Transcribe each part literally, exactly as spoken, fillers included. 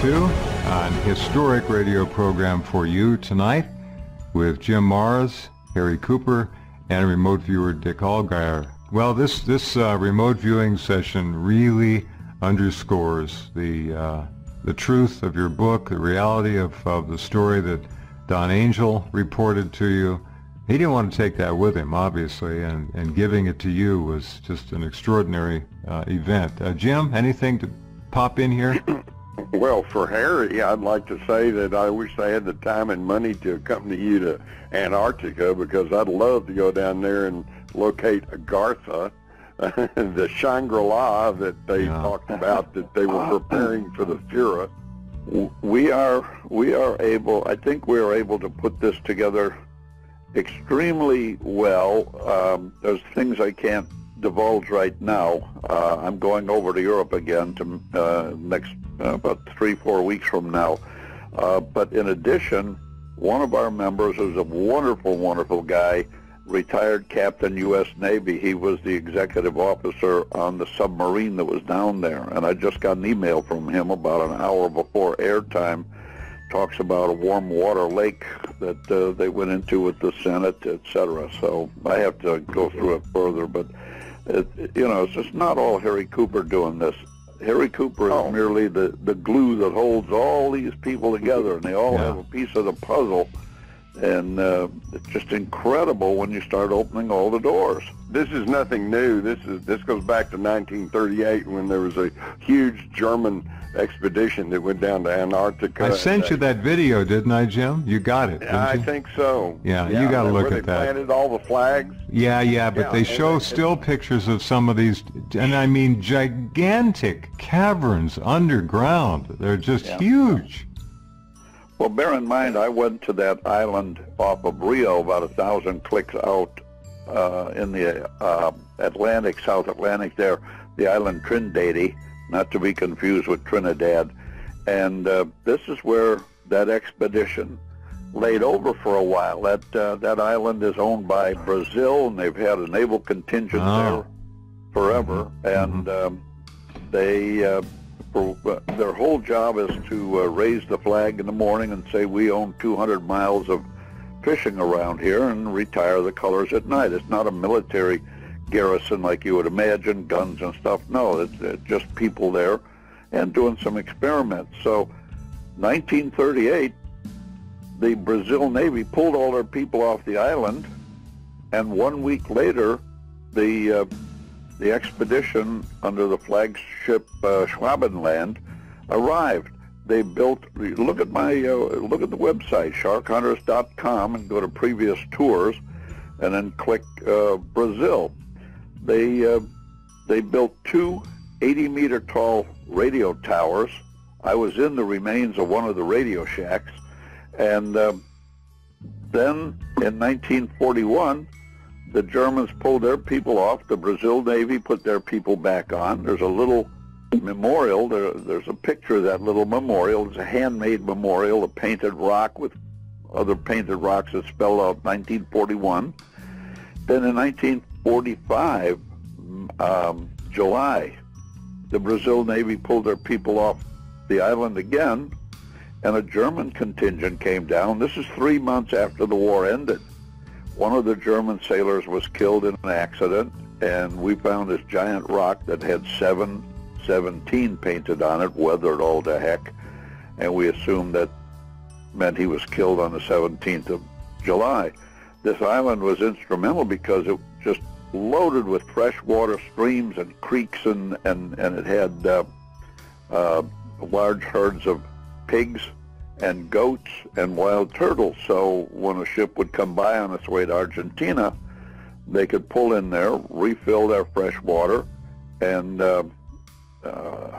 two, an historic radio program for you tonight with Jim Marrs, Harry Cooper, and remote viewer Dick Allgaier. Well, this, this uh, remote viewing session really underscores the, uh, the truth of your book, the reality of, of the story that Don Angel reported to you. He didn't want to take that with him, obviously, and, and giving it to you was just an extraordinary uh, event. Uh, Jim, anything to pop in here? Well, for Harry, I'd like to say that I wish I had the time and money to accompany you to Antarctica, because I'd love to go down there and locate Agartha, the Shangri-La that they yeah. talked about, that they were preparing for the Fura. We are, we are able, I think we are able to put this together extremely well. Um, there's things I can't divulge right now. Uh, I'm going over to Europe again to uh, next uh, about three, four weeks from now. Uh, but in addition, one of our members is a wonderful, wonderful guy, retired Captain U S Navy. He was the executive officer on the submarine that was down there. And I just got an email from him about an hour before airtime. Talks about a warm water lake that uh, they went into with the Senate, et cetera. So I have to go through it further. But, it, you know, it's just not all Harry Cooper doing this. Harry Cooper is oh. merely the, the glue that holds all these people together, and they all yeah. have a piece of the puzzle. And uh, it's just incredible when you start opening all the doors. This is nothing new. This is this goes back to nineteen thirty-eight, when there was a huge German expedition that went down to Antarctica. I sent you that video, didn't I, Jim? You got it, didn't I you? think so. Yeah, yeah, you got to look where at they that. Planted all the flags. Yeah, yeah, but yeah, they show still pictures of some of these, and I mean gigantic caverns underground. They're just yeah. huge. Well, bear in mind, I went to that island off of Rio, about a thousand clicks out uh, in the uh, Atlantic, South Atlantic there, the island Trindade, not to be confused with Trinidad. And uh, this is where that expedition laid over for a while. That uh, that island is owned by Brazil, and they've had a naval contingent oh. there forever. Mm-hmm. And um, they... Uh, For, uh, their whole job is to uh, raise the flag in the morning and say we own two hundred miles of fishing around here, and retire the colors at night. It's not a military garrison like you would imagine, guns and stuff. No, it's, it's just people there and doing some experiments. So nineteen thirty-eight, the Brazil Navy pulled all their people off the island, and one week later, the uh, the expedition under the flagship uh, Schwabenland arrived. They built, look at my, uh, look at the website, shark hunters dot com, and go to previous tours, and then click uh, Brazil. They, uh, they built two eighty meter tall radio towers. I was in the remains of one of the radio shacks. And uh, then in nineteen forty-one, the Germans pulled their people off. The Brazil Navy put their people back on. There's a little memorial. There, there's a picture of that little memorial. It's a handmade memorial, a painted rock with other painted rocks that spell out nineteen forty-one. Then in nineteen forty-five, um, July, the Brazil Navy pulled their people off the island again, and a German contingent came down. This is three months after the war ended. One of the German sailors was killed in an accident, and we found this giant rock that had seven seventeen painted on it, weathered all to heck, and we assumed that meant he was killed on the seventeenth of July. This island was instrumental because it just loaded with freshwater streams and creeks, and, and, and it had uh, uh, large herds of pigs and goats and wild turtles. So when a ship would come by on its way to Argentina, they could pull in there, refill their fresh water, and uh, uh,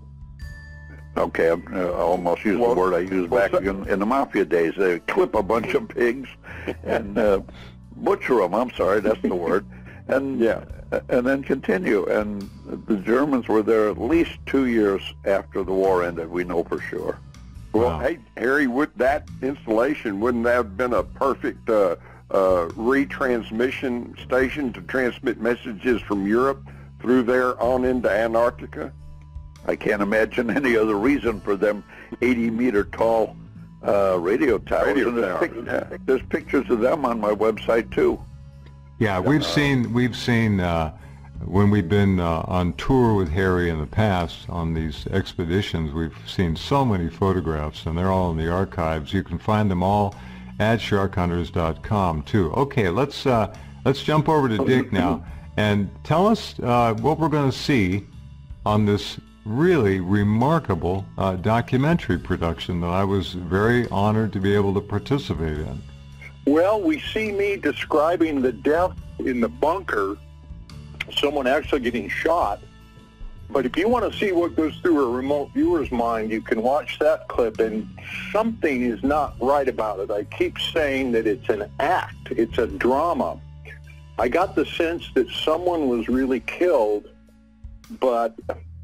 okay, I almost used well, the word I used well, back so, in, in the Mafia days. They clip a bunch of pigs and uh, butcher them. I'm sorry, that's the word. And yeah, and then continue. And the Germans were there at least two years after the war ended. We know for sure. Well, wow. Hey, Harry, with that installation, wouldn't that have been a perfect uh, uh, retransmission station to transmit messages from Europe through there on into Antarctica? I can't imagine any other reason for them eighty meter tall uh, radio towers. Radio and there's, towers, pic- yeah. there's pictures of them on my website too. Yeah, we've seen we've seen uh, when we've been uh, on tour with Harry in the past on these expeditions. We've seen so many photographs, and they're all in the archives. You can find them all at shark hunters dot com too. Okay, let's uh, let's jump over to Dick now and tell us uh, what we're going to see on this really remarkable uh, documentary production that I was very honored to be able to participate in. Well, we see me describing the death in the bunker, someone actually getting shot. But if you want to see what goes through a remote viewer's mind, you can watch that clip, and something is not right about it. I keep saying that it's an act, it's a drama. I got the sense that someone was really killed, but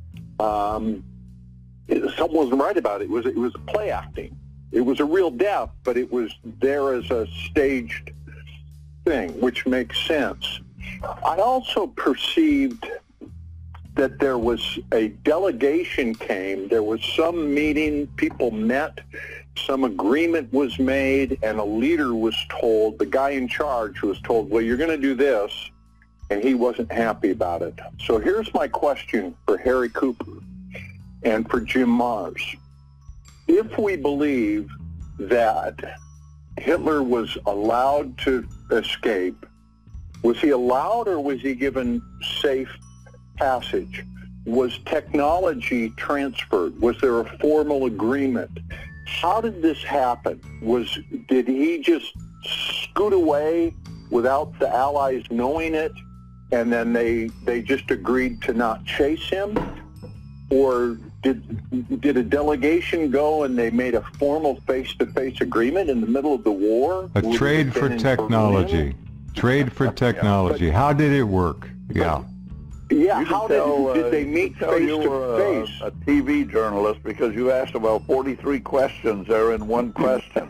um, it, someone wasn't right about it. It was, it was play acting. It was a real death, but it was there as a staged thing, which makes sense. I also perceived that there was a delegation came, there was some meeting, people met, some agreement was made, and a leader was told, the guy in charge was told, well, you're going to do this, and he wasn't happy about it. So here's my question for Harry Cooper and for Jim Marrs. If we believe that Hitler was allowed to escape, was he allowed or was he given safe passage? Was technology transferred? Was there a formal agreement? How did this happen? Was did he just scoot away without the Allies knowing it, and then they they just agreed to not chase him? Or did did a delegation go and they made a formal face-to-face agreement in the middle of the war? A Would it trade have for been in technology. Berlin? Trade for technology. How did it work? Yeah. Yeah, You can how tell, did, uh, did they you meet can tell you were a- face-to-face? A, T V journalist because you asked about forty-three questions there in one question.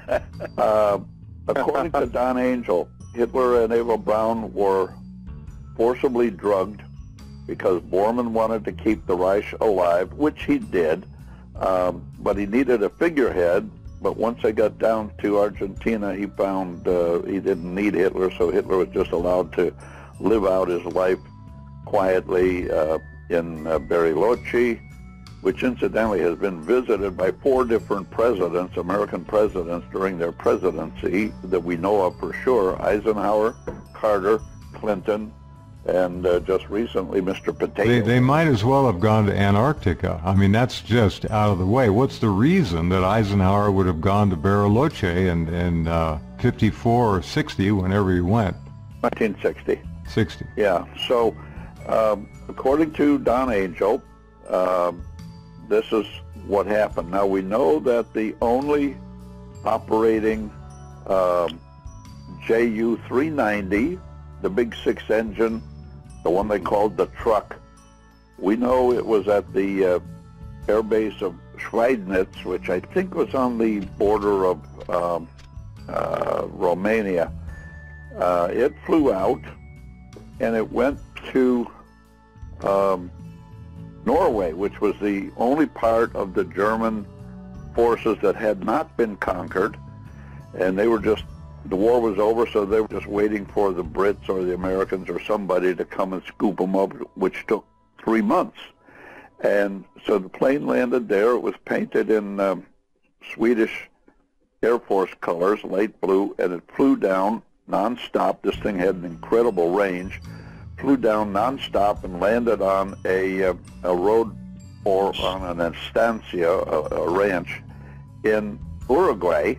uh, according to Don Angel, Hitler and Eva Braun were forcibly drugged because Bormann wanted to keep the Reich alive, which he did, um, but he needed a figurehead. But once they got down to Argentina, he found uh, he didn't need Hitler, so Hitler was just allowed to live out his life quietly uh, in uh, Bariloche, which incidentally has been visited by four different presidents, American presidents, during their presidency that we know of for sure: Eisenhower, Carter, Clinton, and uh, just recently Mister Potato. They, they might as well have gone to Antarctica. I mean, that's just out of the way. What's the reason that Eisenhower would have gone to Bariloche in, in uh, fifty-four or sixty, whenever he went? nineteen sixty. sixty. Yeah, so um, according to Don Angel, um, this is what happened. Now, we know that the only operating um, J U three ninety, the big six-engine, the one they called the truck, we know it was at the uh, air base of Schweidnitz, which I think was on the border of um, uh, Romania. Uh, it flew out, and it went to um, Norway, which was the only part of the German forces that had not been conquered, and they were just, the war was over, so they were just waiting for the Brits or the Americans or somebody to come and scoop them up, which took three months. And so the plane landed there. It was painted in um, Swedish Air Force colors, light blue, and it flew down nonstop. This thing had an incredible range. Flew down nonstop and landed on a uh, a road or on an estancia, a, a ranch in Uruguay,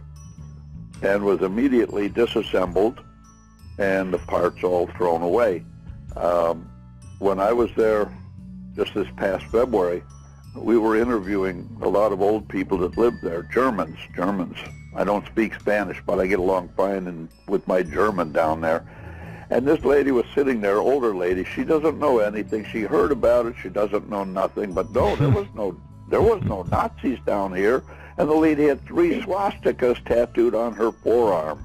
and was immediately disassembled and the parts all thrown away. Um, when I was there just this past February, we were interviewing a lot of old people that lived there, Germans, Germans. I don't speak Spanish, but I get along fine in, with my German down there. And this lady was sitting there, older lady. She doesn't know anything. She heard about it. She doesn't know nothing. But no, there was no, there was no Nazis down here. And the lady had three swastikas tattooed on her forearm.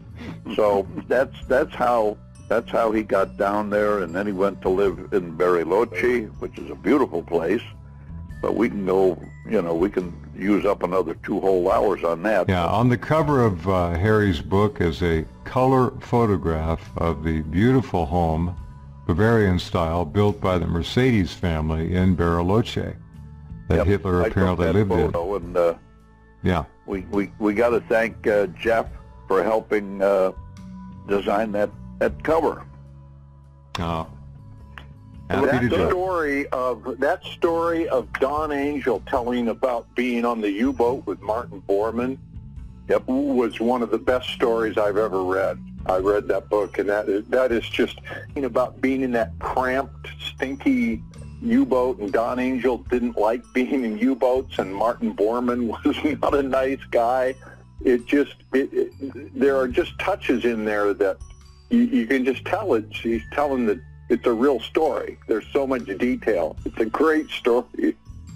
So that's that's how that's how he got down there. And then he went to live in Bariloche, which is a beautiful place. but we can go, you know, we can use up another two whole hours on that. Yeah, on the cover of uh, Harry's book is a color photograph of the beautiful home, Bavarian style, built by the Mercedes family in Bariloche that Yep, Hitler I took apparently that lived photo, in. And uh, Yeah. we we we got to thank uh, Jeff for helping uh, design that that cover. Uh, happy That to do it. story of that story of Don Angel telling about being on the U-boat with Martin Bormann, Yep. was one of the best stories I've ever read. I read that book, and that is, that is just you know, about being in that cramped, stinky U-boat, and Don Angel didn't like being in U-boats, and Martin Bormann was not a nice guy. It just, it, it, there are just touches in there that you, you can just tell it. He's telling that it's a real story. There's so much detail. It's a great story.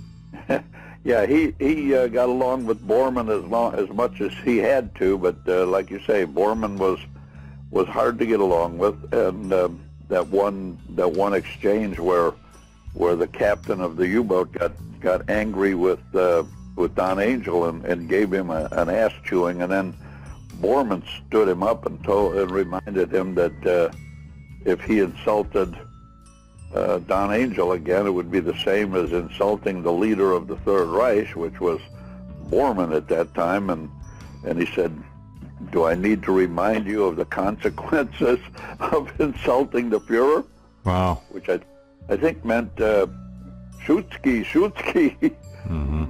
Yeah, he he uh, got along with Bormann as long as much as he had to, but uh, like you say, Bormann was was hard to get along with, and um, that one that one exchange where where the captain of the U-boat got got angry with uh, with Don Angel and, and gave him a, an ass chewing, and then Bormann stood him up and told and reminded him that uh, if he insulted uh, Don Angel again, it would be the same as insulting the leader of the Third Reich, which was Bormann at that time, and and he said, "Do I need to remind you of the consequences of insulting the Fuhrer?" Wow. Which I I think meant uh, Schutzki, Schutzki. Mm-hmm.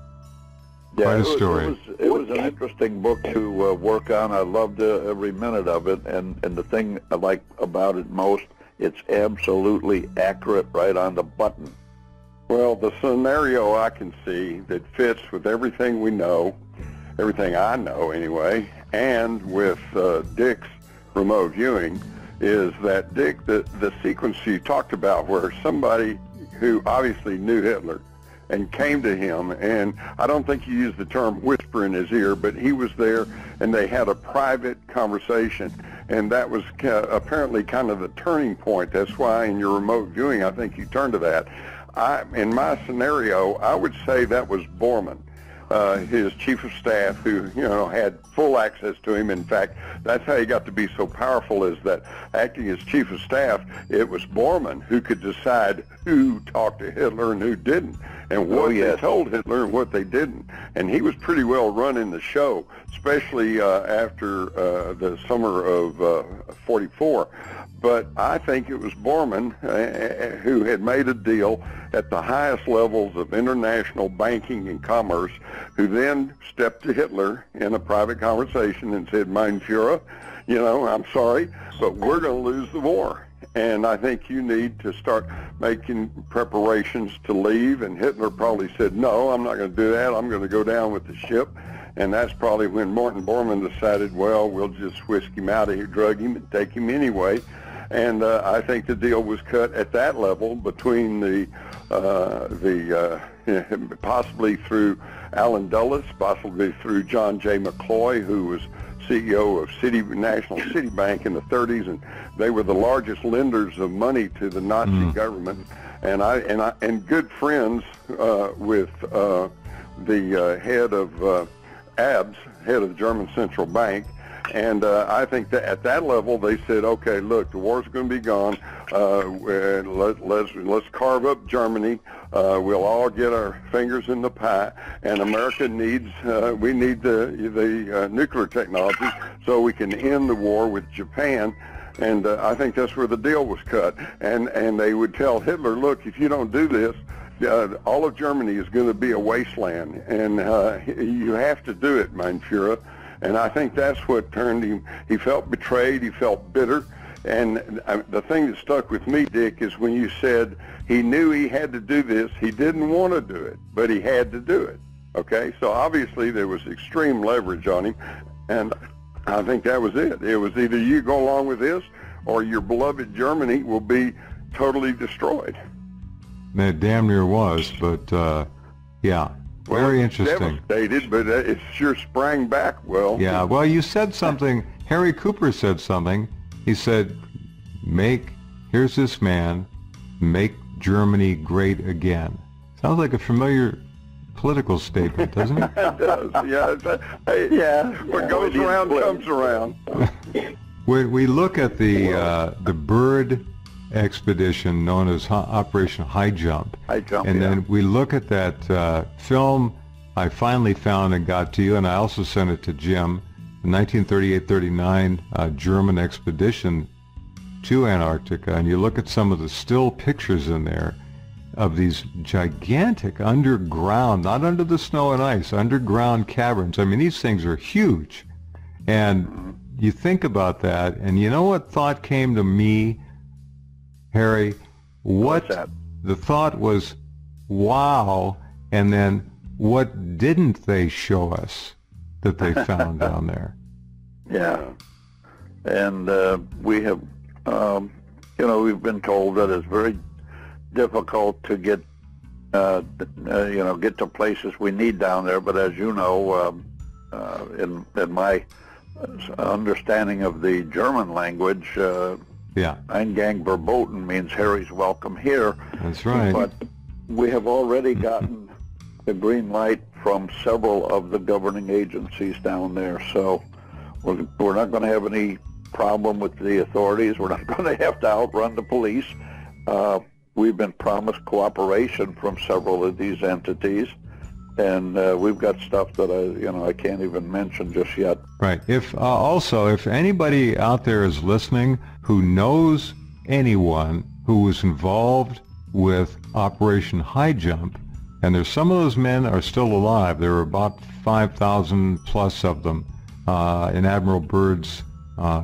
Yeah, Quite a it was, story. It was, it was an interesting book to uh, work on. I loved uh, every minute of it, and, and the thing I like about it most, it's absolutely accurate, right on the button. Well, the scenario I can see that fits with everything we know, everything I know anyway, and with uh, Dick's remote viewing, is that, Dick, the, the sequence you talked about where somebody who obviously knew Hitler and came to him, and I don't think you used the term whisper in his ear, but he was there and they had a private conversation, and that was ca- apparently kind of the turning point. That's why in your remote viewing, I think you turned to that. I, in my scenario, I would say that was Bormann, uh, his chief of staff, who, you know, had full access to him. In fact, that's how he got to be so powerful, is that acting as chief of staff, it was Bormann who could decide who talked to Hitler and who didn't, and what Oh, yes. they told Hitler and what they didn't. And he was pretty well running the show, especially uh, after uh, the summer of uh, forty-four. But I think it was Bormann uh, who had made a deal at the highest levels of international banking and commerce, who then stepped to Hitler in a private conversation and said, "Mein Führer, you know, I'm sorry, but we're going to lose the war. And I think you need to start making preparations to leave." And Hitler probably said, "No, I'm not going to do that. I'm going to go down with the ship." And that's probably when Martin Bormann decided, well, we'll just whisk him out of here, drug him, and take him anyway. And uh, I think the deal was cut at that level between the, uh, the uh, possibly through Allen Dulles, possibly through John J. McCloy, who was C E O of City National City Bank in the thirties, and they were the largest lenders of money to the Nazi Mm. government. And I and I and good friends uh, with uh, the uh, head of uh, A B S, head of the German Central Bank. And uh, I think that at that level, they said, "Okay, look, the war's going to be gone. Uh, let, let's let's carve up Germany. Uh, we'll all get our fingers in the pie, and America needs uh, we need the the uh, nuclear technology so we can end the war with Japan." And uh, I think that's where the deal was cut. And and they would tell Hitler, "Look, if you don't do this, uh, all of Germany is going to be a wasteland, and uh, you have to do it, mein Führer." And I think that's what turned him. He felt betrayed. He felt bitter. And uh, the thing that stuck with me, Dick, is when you said he knew he had to do this. He didn't want to do it, but he had to do it. Okay? So obviously there was extreme leverage on him. And I think that was it. It was either you go along with this or your beloved Germany will be totally destroyed. It damn near was, but uh, yeah. Very interesting. Devastated, but it sure sprang back well. Yeah, well, you said something. Harry Cooper said something. He said, make, here's this man, make Germany great again. Sounds like a familiar political statement, doesn't it? It does, yeah. It's a- hey, Yeah. What yeah, goes we did around split. comes around. When we look at the uh, the bird expedition known as Ho- Operation High Jump, High Jump, and yeah. then we look at that uh, film I finally found and got to you, and I also sent it to Jim, the nineteen thirty-eight thirty-nine uh, German expedition to Antarctica, and you look at some of the still pictures in there of these gigantic underground, not under the snow and ice, underground caverns. I mean, these things are huge. And you think about that, and you know what thought came to me, Harry? What What's that? the thought was, wow, and then what didn't they show us that they found down there? Yeah. And uh, we have, um, you know, we've been told that it's very difficult to get, uh, uh, you know, get to places we need down there. But as you know, um, uh, in in my understanding of the German language, uh, Yeah, Eingang verboten means Harry's welcome here. that's right. But we have already gotten the green light from several of the governing agencies down there. So we're, we're not going to have any problem with the authorities. We're not going to have to outrun the police. Uh, we've been promised cooperation from several of these entities. And uh, we've got stuff that I, you know, I can't even mention just yet. Right. If uh, also, if anybody out there is listening who knows anyone who was involved with Operation High Jump, and there's some of those men are still alive. There were about five thousand plus of them uh, in Admiral Byrd's uh,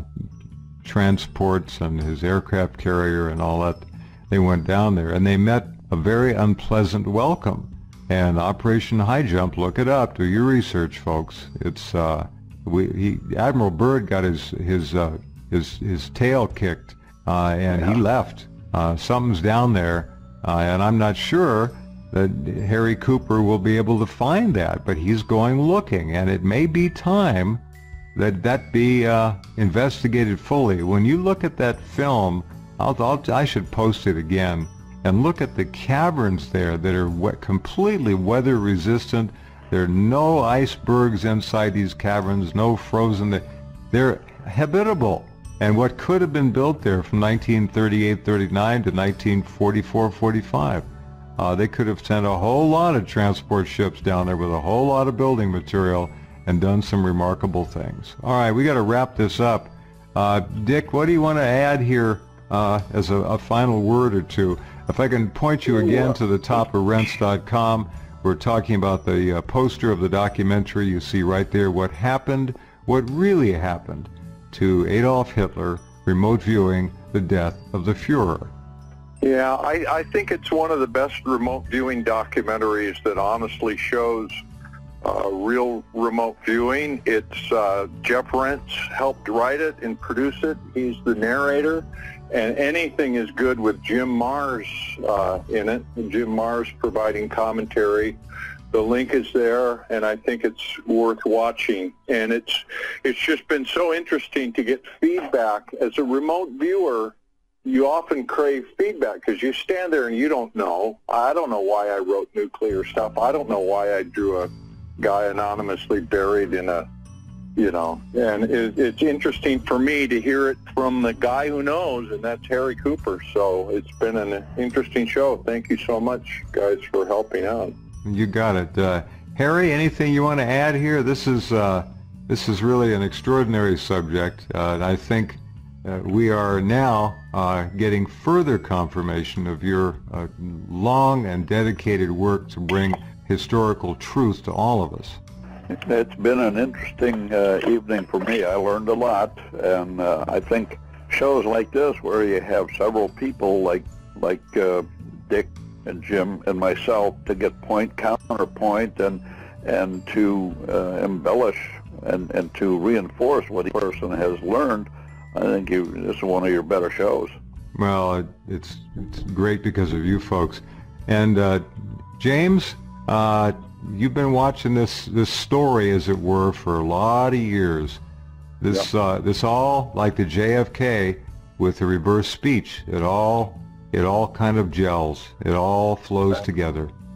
transports and his aircraft carrier and all that. They went down there, and they met a very unpleasant welcome. And Operation High Jump, look it up, do your research, folks. It's uh, we he Admiral Byrd got his his uh, his his tail kicked, uh, and Yeah. he left. Uh, something's down there, uh, and I'm not sure that Harry Cooper will be able to find that, but he's going looking, and it may be time that that be uh, investigated fully. When you look at that film, I'll, I'll I should post it again. And look at the caverns there that are we completely weather resistant. There are no icebergs inside these caverns, no frozen. They're habitable. And what could have been built there from nineteen thirty-eight thirty-nine to nineteen forty-four forty-five, uh, they could have sent a whole lot of transport ships down there with a whole lot of building material and done some remarkable things. All right, we got to wrap this up. Uh, Dick, what do you want to add here uh, as a, a final word or two? If I can point you again to the top of Rense dot com, we're talking about the uh, poster of the documentary. You see right there what happened, what really happened to Adolf Hitler, remote viewing the death of the Fuhrer. Yeah, I, I think it's one of the best remote viewing documentaries that honestly shows uh, real remote viewing. It's uh, Jeff Rense helped write it and produce it. He's the narrator. And anything is good with Jim Marrs uh, in it. Jim Marrs providing commentary. The link is there, and I think it's worth watching. And it's it's just been so interesting to get feedback. As a remote viewer, you often crave feedback because you stand there and you don't know. I don't know why I wrote nuclear stuff. I don't know why I drew a guy anonymously buried in a You know, and it, it's interesting for me to hear it from the guy who knows, and that's Harry Cooper. So it's been an interesting show. Thank you so much, guys, for helping out. You got it. Uh, Harry, anything you want to add here? This is uh, this is really an extraordinary subject, uh, and I think uh, we are now uh, getting further confirmation of your uh, long and dedicated work to bring historical truth to all of us. It's been an interesting uh, evening for me. I learned a lot, and uh, I think shows like this, where you have several people like like uh, Dick and Jim and myself, to get point counterpoint and and to uh, embellish and and to reinforce what each person has learned. I think you, this is one of your better shows. Well, it, it's it's great because of you folks, and uh, James. Uh, You've been watching this this story, as it were, for a lot of years. This Yep. uh, this all, like the J F K with the reverse speech. It all it all kind of gels. It all flows together.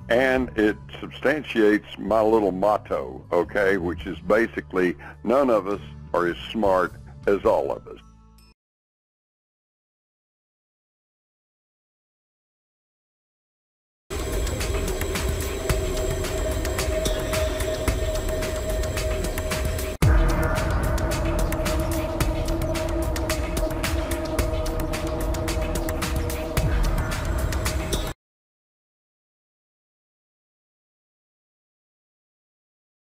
and it substantiates my little motto, okay, which is basically none of us are as smart as all of us.